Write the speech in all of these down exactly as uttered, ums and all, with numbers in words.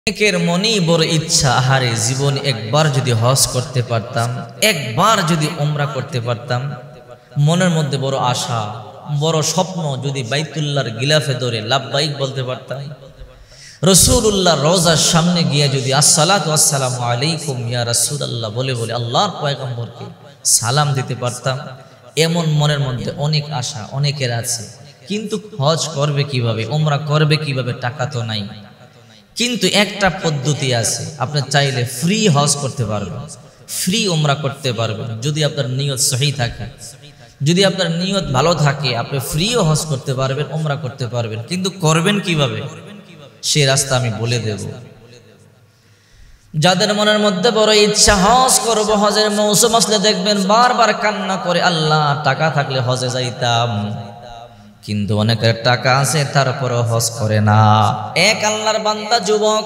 অনেকের মনেই বড় ইচ্ছা, হারে জীবন একবার যদি হজ করতে পারতাম, একবার যদি উমরা করতে পারতাম। মনের মধ্যে বড় আশা, বড় স্বপ্ন, যদি বাইতুল্লাহর গিলাফে ধরে লাব্বাইক বলতে পারতাম, রাসূলুল্লাহ রওজার সামনে গিয়ে যদি আসসালাতু ওয়াসসালামু আলাইকুম ইয়া রাসূলুল্লাহ বলে বলে আল্লাহর পয়গম্বরকে সালাম দিতে পারতাম। এমন মনের মধ্যে অনেক আশা অনেকের আছে, কিন্তু হজ করবে কিভাবে, উমরা করবে কিভাবে, টাকা তো নাই। কিন্তু একটা পদ্ধতি আছে, আপনি চাইলে ফ্রি হজ করতে পারবেন, ফ্রি উমরা করতে পারবেন। যদি আপনার নিয়ত সহি থাকে, যদি আপনার নিয়ত ভালো থাকে, আপনি ফ্রিও হজ করতে পারবেন, উমরা করতে পারবেন। কিন্তু করবেন কিভাবে, সে রাস্তা আমি বলে দেব। যাদের মনের মধ্যে বড় ইচ্ছা হজ করব, হজের মৌসুম আসলে দেখবেন বারবার কান্না করে, আল্লাহ টাকা থাকলে হজে যাইতাম। কিন্তু অনেকের টাকা আছে তারপরও হজ করে না। এক আল্লাহর বান্দা যুবক,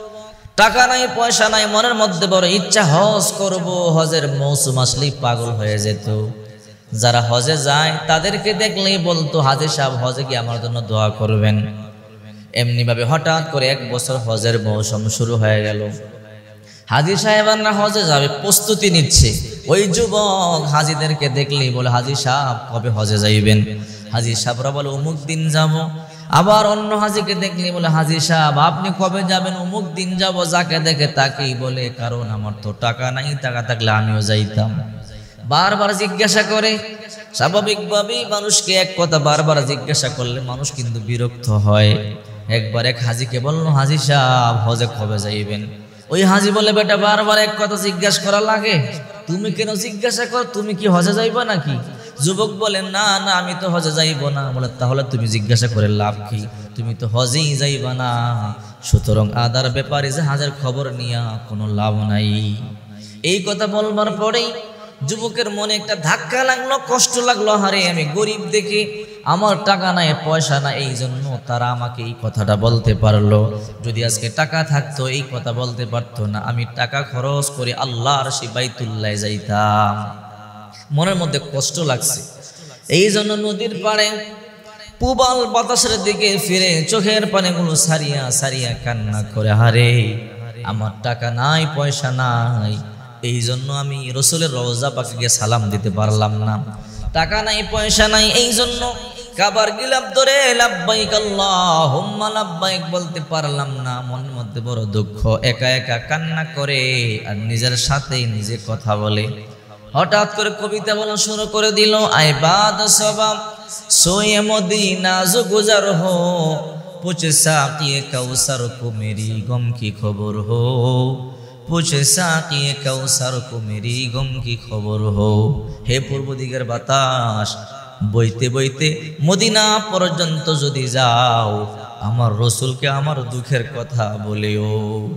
টাকা নাই পয়সা নাই, মনের মধ্যে বড় ইচ্ছা হজ করব, হজের মৌসুম আসলেই পাগল হয়ে যেত। যারা হজে যায় তাদেরকে দেখলেই বলতো, হাজী সাহেব হজে গিয়ে আমার জন্য দোয়া করবেন। এমনি ভাবে হঠাৎ করে এক বছর হজের মৌসুম শুরু হয়ে গেল, হাজী সাহেবানরা হজে যাবে প্রস্তুতি নিচ্ছে। ওই যুবক হাজীদেরকে দেখলেই বলে, হাজী সাহেব কবে হজে যাইবেন? হাজী সাহেবরা বলে, অমুক দিন যাব। আবার অন্য হাজীকে দেখলে বলে, হাজী সাহেব আপনি কবে যাবেন? অমুক দিন যাব। যাকে দেখে তাকেই বলে, কারণ আমার তো টাকা নাই, টাকা থাকলে আমিও যাইতাম। বারবার জিজ্ঞাসা করে। স্বাভাবিকভাবেই মানুষকে এক কথা বারবার জিজ্ঞাসা করলে মানুষ কিন্তু বিরক্ত হয়। একবার এক হাজীকে বলল, হাজী সাহেব হজে কবে যাইবেন? ওই হাজী বলে, বেটা বারবার এক কথা জিজ্ঞাসা করা লাগে? তুমি কেন জিজ্ঞাসা কর, তুমি কি হজে যাইবা নাকি? যুবক বলে, না না আমি তো হজে যাইব না। বলে, তাহলে তুমি জিজ্ঞাসা করে লাভ কি? তুমি তো হজেই যাইবা না, সুতরাং আদার ব্যাপারে যে হাজের খবর নিয়া কোনো লাভ নাই। এই কথা বলবার পরেই যুবকের মনে একটা ধাক্কা লাগলো, কষ্ট লাগলো। হারে আমি গরিব দেখে, আমার টাকা নাই পয়সা নাই, এই জন্য তারা আমাকে এই কথাটা বলতে পারলো। যদি আজকে টাকা থাকতো এই কথা বলতে পারতো না। আমি টাকা খরচ করে আল্লাহর সেই বাইতুল্লাহ যাইতাম। মনের মধ্যে কষ্ট লাগছে, এই জন্য নদীর পাড়ে পূবাল বাতাসের দিকে ফিরে চোখের পানিগুলো সারিয়া সারিয়া কান্না করে, হারে আমার টাকা নাই পয়সা নাই, এই জন্য আমি রসুলের রওজা পাকে গিয়ে সালাম দিতে পারলাম না। টাকা নাই পয়সা নাই, এই জন্য কাবার গিলাফ ধরে লাব্বাইক আল্লাহুম্মা লাব্বাইক বলতে পারলাম না। মনের মধ্যে বড় দুঃখ, একা একা কান্না করে আর নিজের সাথে নিজে কথা বলে। হঠাৎ করে কবিতা বলা শুরু করে দিল, আয় বাদ সবাব সোয়ে মদিনা জো গুজার হো, পুছে সাকিয়ে কাউসার কো মেরি গম কি খবর হো, পুছে সাকিয়ে কাউসার কো মেরি গম কি খবর হো। হে পূর্ব দিকের বাতাস, বইতে বইতে মদিনা পর্যন্ত যদি যাও, আমার রসুলকে আমার দুঃখের কথা বলেও।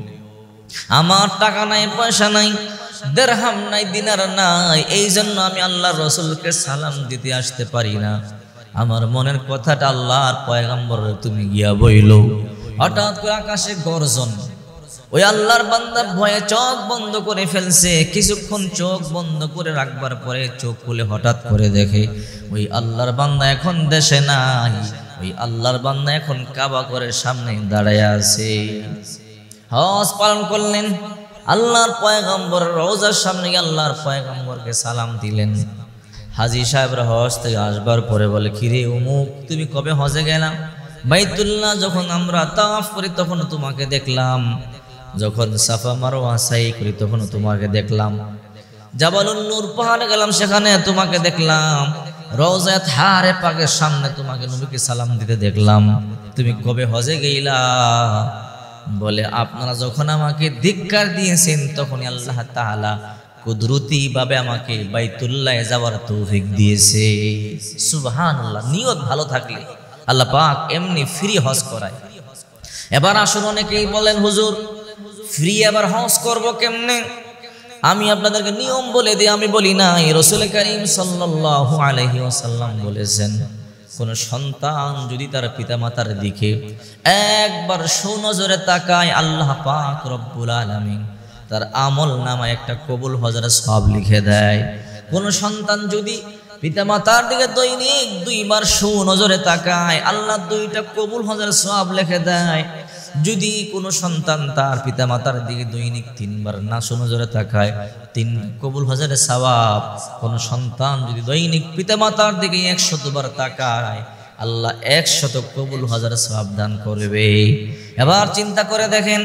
আমার টাকা নাই পয়সা নাই, দেরহাম নাই দিনার নাই, এই জন্য আমি আল্লাহর রসুলকে সালাম দিতে আসতে পারি না। আমার মনের কথাটা আল্লাহর পয়গম্বর তুমি গিয়া বইলো। হঠাৎ করে আকাশে গর্জন, ওই আল্লাহর বান্দা ভয়ে চোখ বন্ধ করে ফেলছে। কিছুক্ষণ চোখ বন্ধ করে রাখবার পরে চোখ খুলে হঠাৎ করে দেখে ওই আল্লাহর বান্দা এখন দেশে নাই, ওই আল্লাহর বান্দা এখন কাবা ঘরের সামনে দাঁড়ায় আছে। হজ পালন করলেন, আল্লাহর পয়গম্বর রওজার সামনে আল্লাহর পয়গম্বরকে সালাম দিলেন। হাজী সাহেবরা হজ থেকে আসবার পরে বলে, কিরে অমুক তুমি কবে হজে গেলাম? বাইতুল্লাহ যখন আমরা তাওয়াফ করি তখন তোমাকে দেখলাম, যখন সাফা মারওয়া সাই করি তখন তোমাকে দেখলাম, জাবালুন নূর পাহাড়ে গেলাম সেখানে তোমাকে দেখলাম, রওজা থারে পাকের সামনে তোমাকে নবীকে সালাম দিতে দেখলাম, তুমি কবে হজে গেলা? বলে, আপনারা যখন আমাকে ধিক্কার দিয়েছেন তখনই আল্লাহ তাআলা কুদরতি ভাবে আমাকে বাইতুল্লাহ যাওয়ার তৌফিক দিয়েছে। সুবহানাল্লাহ। নিয়ত ভালো থাকলে আল্লাহ পাক এমনি ফ্রি হজ করায়। এবার আসুন, অনেকেই বলেন হুজুর ফ্রি আবার হজ করব কেমনে? আমি আপনাদেরকে নিয়ম বলে দিই, আমি বলি না, রাসূল করিম সাল্লাল্লাহু আলাইহি ওয়াসাল্লাম বলেছেন, কোন সন্তান যদি তার পিতামাতার দিকে একবার সুনজরে তাকায়, আল্লাহ পাক রব্বুল আলামিন তার আমল নামায় একটা কবুল হজের সওয়াব লিখে দেয়। কোন সন্তান যদি পিতামাতার দিকে দৈনিক দুইবার সুনজরে তাকায়, আল্লাহ দুইটা কবুল হজের সওয়াব লিখে দেয়। যদি কোনো সন্তান তার পিতামাতার দিকে দৈনিক তিনবার না নজরে তাকায়, তিন কবুল হজের সওয়াব। কোনো সন্তান যদি দৈনিক পিতামাতার দিকে একশতবার তাকায়, আল্লাহ একশত কবুল হজের সওয়াব দান করবে। এবার চিন্তা করে দেখেন,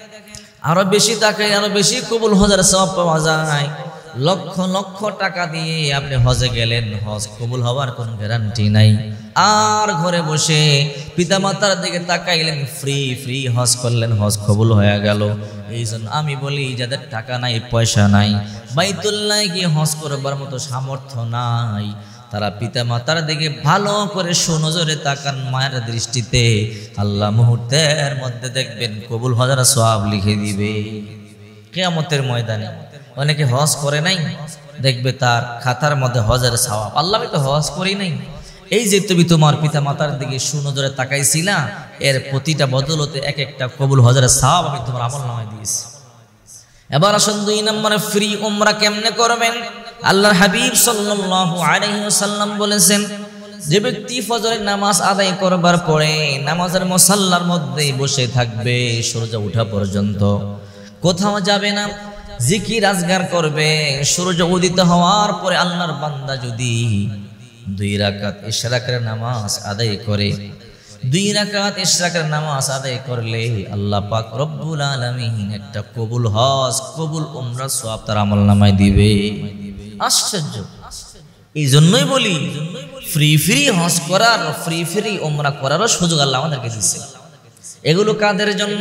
আরো বেশি তাকায় আরো বেশি কবুল হজের সওয়াব পাওয়া যায়। লক্ষ লক্ষ টাকা দিয়ে আপনি হজে গেলেন, হজ কবুল হওয়ার কোনো গ্যারান্টি নাই। আর ঘরে বসে পিতামাতার দিকে তাকাইলেন, ফ্রি ফ্রি হজ করলেন, হজ কবুল হয়ে গেল। এই জন্য আমি বলি, যাদের টাকা নাই পয়সা নাই, বাইতুল্লাহ গিয়ে হজ করবার মতো সামর্থ্য নাই, তারা পিতামাতার দিকে ভালো করে সুনজরে তাকান মায়ের দৃষ্টিতে, আল্লাহ মুহূর্তের মধ্যে দেখবেন কবুল হজের সওয়াব লিখে দিবে কিয়ামতের ময়দানে। অনেকে হজ করে নাই, দেখবে তার খাতার মধ্যে হজের সওয়াব। আল্লাহ, আমি তো হজ করি নাই, এই যে তুমি তোমার পিতা মাতার দিকে সুনজরে তাকাইছিলা, এর প্রতিটা বদলতে এক একটা কবুল হজের সওয়াব আমি তোমার আমলনামায় দিয়েছি। এবার আসুন দুই নম্বরে, ফ্রি উমরা কেমনে করবেন। আল্লাহর হাবিব সাল্লাল্লাহু আলাইহি ওয়াসাল্লাম বলেছেন, যে ব্যক্তি ফজরের নামাজ আদায় করবার পরে নামাজের মুসাল্লার মধ্যে বসে থাকবে সূর্য ওঠা পর্যন্ত, কোথাও যাবে না, জিকির আজগার করবে, সূর্য উদিত হওয়ার পরে আল্লাহর বান্দা যদি দুই রাকাত ইশরাকের নামাজ আদায় করে, দুই রাকাত ইশরাকের নামাজ আদায় করলে আল্লাহ পাক রব্বুল আলামিন একটা কবুল হজ কবুল উমরা সওয়াব তার আমলনামায় দিবে। আশ্চর্য! এই জন্যই বলি, ফ্রি ফ্রি হজ করার, ফ্রি ফ্রি উমরা করারও সুযোগ আল্লাহ আমাদেরকে দিচ্ছে। এগুলো কাদের জন্য?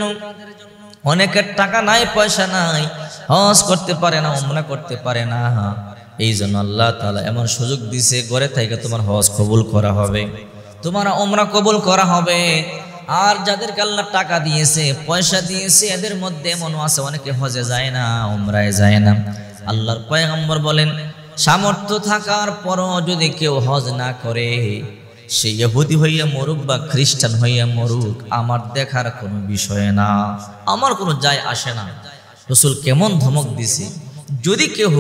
অনেকের টাকা নাই পয়সা নাই, হজ করতে পারে না, উমরা করতে পারে না। এই জন্য আল্লাহ তাআলা এমন সুযোগ দিছে, ঘরে থেকে তোমার হজ কবুল করা হবে, তোমার উমরা কবুল করা হবে। আর যাদেরকে আল্লাহ টাকা দিয়েছে পয়সা দিয়েছে, এদের মধ্যে এমনও আছে অনেকে হজে যায় না, উমরায় যায় না। আল্লাহর পয়গম্বর বলেন, সামর্থ্য থাকার পরও যদি কেউ হজ না করে, সে ইহুদি হইয়া মরুক বা খ্রিস্টান হইয়া মরুক, আমার দেখার কোনো বিষয় না, আমার কোনো যায় আসে না। রাসূল কেমন ধমক দিছে, যদি কেউ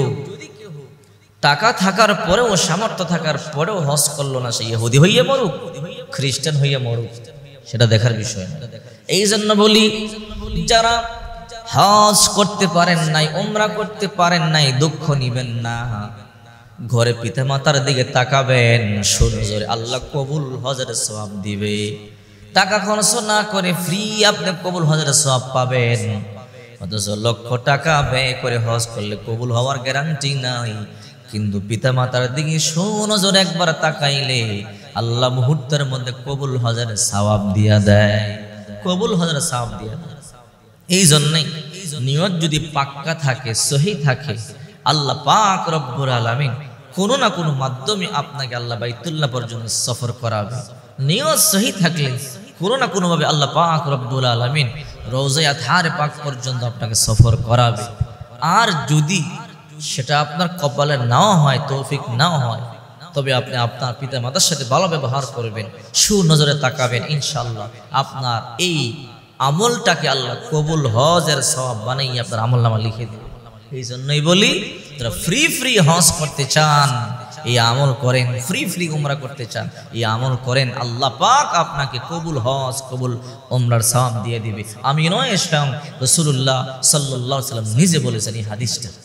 টাকা থাকার পরেও সামর্থ্য থাকার পরেও হজ করলো না, সে ইহুদি হইয়া মরুক খ্রিস্টান হইয়া মরুক, সেটা দেখার বিষয় না। এই জন্য বলি, যারা হজ করতে পারেন নাই, উমরা করতে পারেন নাই, দুঃখ নিবেন না, ঘরে পিতা মাতার দিকে তাকাবেন, সুনজরে আল্লাহ কবুল হজের সওয়াব দিবে। টাকা খরচ না করে ফ্রি আপনি কবুল হজের সওয়াব পাবেন। অথচ লক্ষ টাকা ব্যয় করে হজ করলে কবুল হওয়ার গ্যারান্টি নাই, কিন্তু পিতা মাতার দিকে সুনজরে একবার তাকাইলে আল্লাহ মুহূর্তের মধ্যে কবুল হজের সওয়াব দিয়া দেয়, কবুল হজের সওয়াব দিয়া দেয়। এই জন্যই নিয়ত যদি পাক্কা থাকে, সহি থাকে, আল্লাহ পাক রব্বুল আলামিন কোনো না কোনো মাধ্যমে আপনাকে আল্লাহ বাইতুল্লাহ পর্যন্ত সফর করাবে। নিয়ত সহি থাকলে কোনো না কোনো ভাবে আল্লাহ পাক রব্বুল আলামিন রওজায়ে আতহার পাক পর্যন্ত আপনাকে সফর করাবে। আর যদি সেটা আপনার কপালে নাও হয়, তৌফিক নাও হয়, তবে আপনি আপনার পিতা মাতার সাথে ভালো ব্যবহার করবেন, সুনজরে তাকাবেন, ইনশাআল্লাহ আপনার এই আমলটাকে আল্লাহ কবুল হজের সওয়াব বানাই আপনার আমলনামা লিখে দেবে। এই জন্যই বলি, যারা ফ্রি ফ্রি হজ করতে চান এই আমল করেন, ফ্রি ফ্রি উমরা করতে চান এই আমল করেন, আল্লাহ পাক আপনাকে কবুল হজ কবুল উমরার সওয়াব দিয়ে দিবে। আমি নয়, স্বয়ং রাসূলুল্লাহ সাল্লাল্লাহু আলাইহি ওয়াসাল্লাম নিজে বলেছেন এই হাদিসটা।